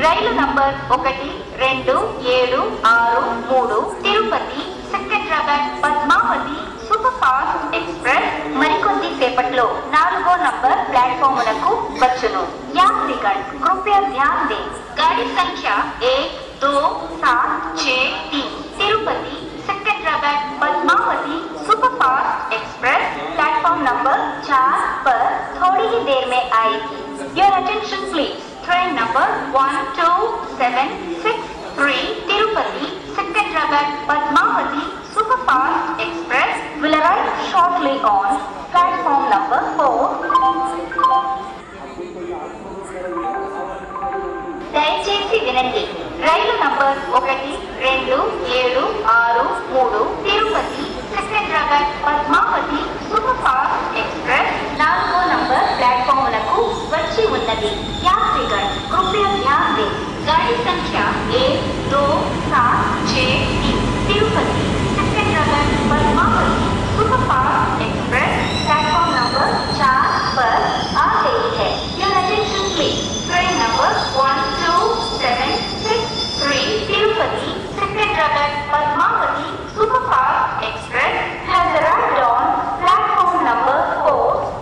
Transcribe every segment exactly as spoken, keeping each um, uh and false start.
రైలు number ఒకటి రెండు ఏడు ఆరు మూడు Tirupati Secunderabad Padmavati super fast express మరికొద్ది సేపట్లో నాలుగో నంబర్ ప్లాట్ఫాములకు వచ్చును. यात्रीगण कृपया ध्यान दें, गाड़ी संख्या एक दो सात छः तीन Tirupati Secunderabad Padmavati superfast express platform number चार पर थोड़ी ही देर में आएगी. Your attention please. Train number one two seven six three Tirupati Secunderabad Padmavati Superfast Express will arrive shortly on platform number four. దయచేసి వినండి, రైలు నంబర్ ఒకటి రెండు ఏడు ఆరు మూడు Tirupati Secunderabad Padmavati super fast express నాలుగో నంబర్ ప్లాట్ఫాములకు వచ్చి ఉన్నది. यात्रीगण कृपया ध्यान दें, गाड़ी संख्या एक दो सात छः तीन Tirupati Secunderabad Padmavati super fast express platform number चार पर आ गई है. Your attention please. Train number one two seven six three Tirupati Secunderabad Padmavati Superfast Express has arrived on platform number four.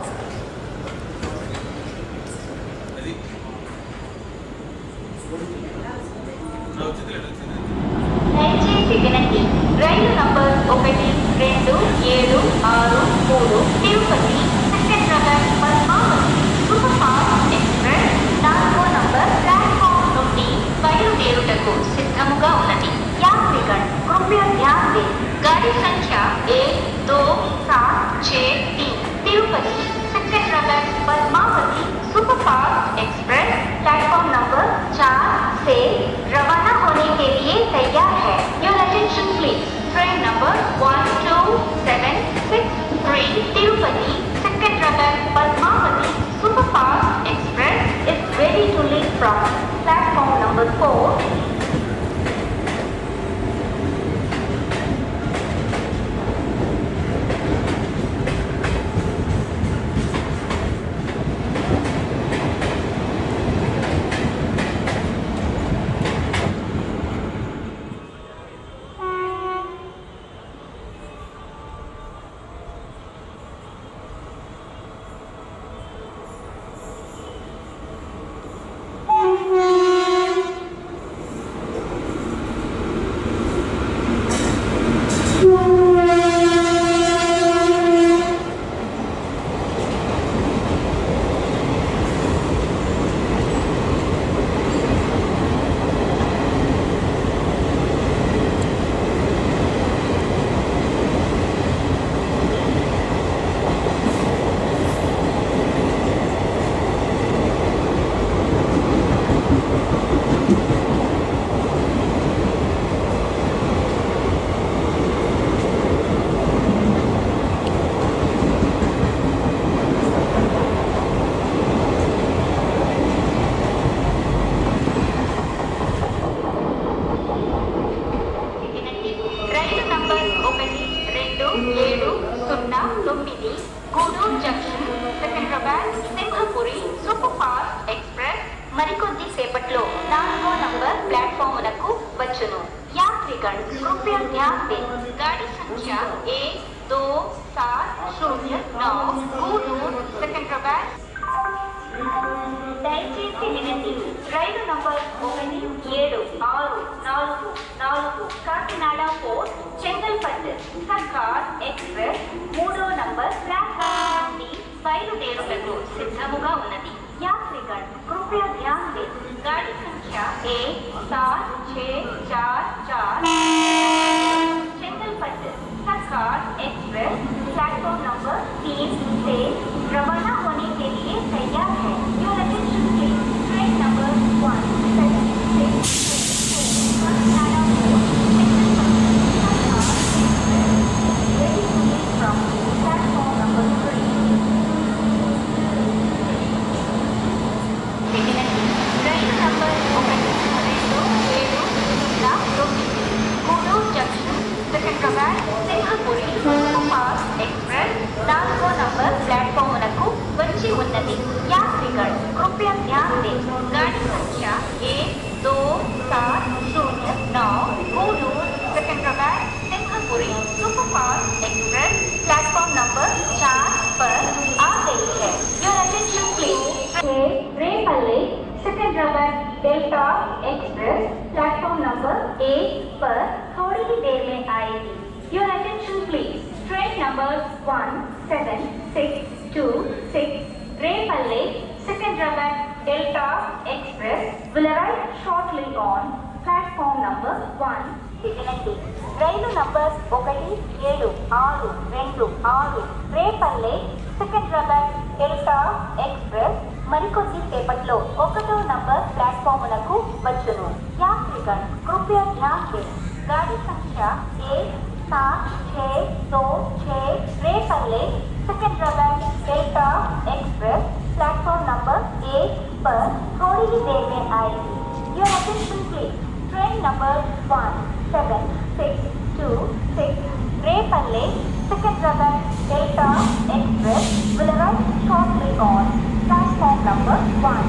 దయచేసి వినండి, రైలు నంబర్ ఒకటి రెండు ఏడు ఆరు మూడు Tirupati Secunderabad Padmavati super fast express నాలుగో నంబర్ ప్లాట్ఫామ్ నుండి బయలుదేరుటకు సిద్ధముగా ఉన్నది. यात्रीगण कृपया ध्यान दें, गाड़ी संख्या एक दो सात छः तीन Tirupati Secunderabad Padmavati superfast express platform number चार से रवाना होने के लिए तैयार है. Your attention please. Train number one two seven six three Tirupati Secunderabad Padmavati Superfast Express is ready to leave from platform number four. మరికొద్ది సేపట్లో నాలుగో నంబర్ ప్లాట్ఫాములకు వచ్చును. यात्रीगण कृपया ध्यान दें, गाड़ी संख्या एक दो सात शून्य नौ गूडूर सिकंदराबाद. దయచేసి వినండి, రైలు నంబర్ ఒకటి ఏడు ఆరు నాలుగు నాలుగు కాకినాడ పోర్ట్ చెంగల్పట్టు సర్కార్ ఎక్స్ప్రెస్ మూడో నంబర్ ప్లాట్ఫామ్ నుండి బయలుదేరుటకు సిద్ధముగా ఉన్నది. यात्रीगण कृपया ध्यान दें, गाड़ी संख्या एक सात छः चार चार चंगलपट्ट सरकार एक्सप्रेस प्लेटफॉर्म नंबर तीन से रवाना होने के लिए तैयार है. Your attention please. Train number one seven six from platform number three. రైలు నంబర్ ఒకటి రెండు ఏడు సున్నా తొమ్మిది Gudur junction Secunderabad Simhapuri super fast delta express platform number एक पर थोड़ी ही देर में आएगी। Your attention please. Train number one seven six two six Repalle Secunderabad Delta Express will arrive shortly on platform number one. వినండి, రైలు నంబర్ ఒకటి ఏడు ఆరు రెండు ఆరు రేపల్లె సికింద్రాబాద్ డెల్టా ఎక్స్ప్రెస్ మరికొద్ది సేపట్లో ఒకటో నంబర్ ప్లాట్ఫాములకు వచ్చును। యాత్రికన్ కృపయా ధ్యాన్ दें। गाड़ी संख्या एक सात छः दो छः Repalle Secunderabad delta express platform number एक पर थोड़ी ही देर में आएगी। Your attention please. Train number one seven six two six Repalle Secunderabad Delta Express will arrive shortly on platform number one.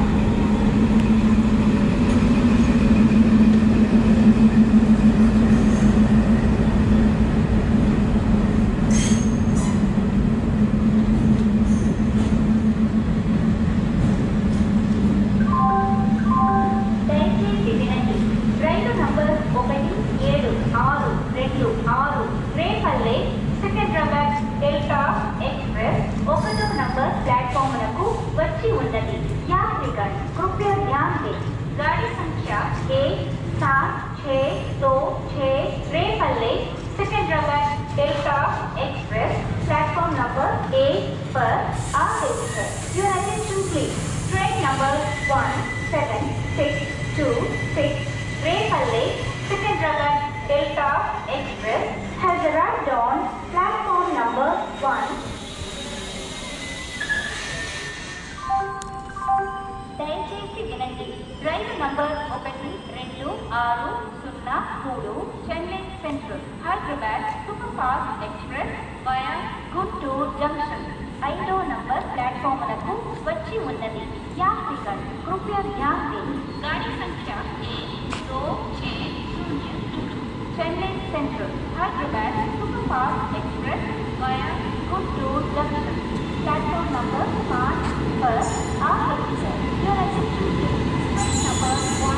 यात्रिगण कृपया ध्यान दें। गाड़ी संख्या एक सात छः दो छः Repalle Secunderabad delta express platform number एक पर आ गई है। Your attention please. Train number one seven six two six Repalle Secunderabad Delta Express has arrived on platform number one. దయచేసి వినండి, రైలు నంబర్ ఒకటి రెండు ఆరు సున్నా మూడు Chennai central Hyderabad super fast express via Guntur junction ఐదో నంబర్ ప్లాట్ఫాములకు వచ్చి ఉన్నది। యాత్రికన్ కృపయా ధ్యాన్ दें। गाड़ी संख्या एक दो छः शून्य Chennai central Hyderabad super fast express via Guntur junction platform number पाँच पर आ रही है। Your attention please. Train number one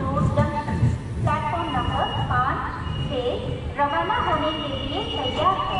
रवाना होने के लिए तैयार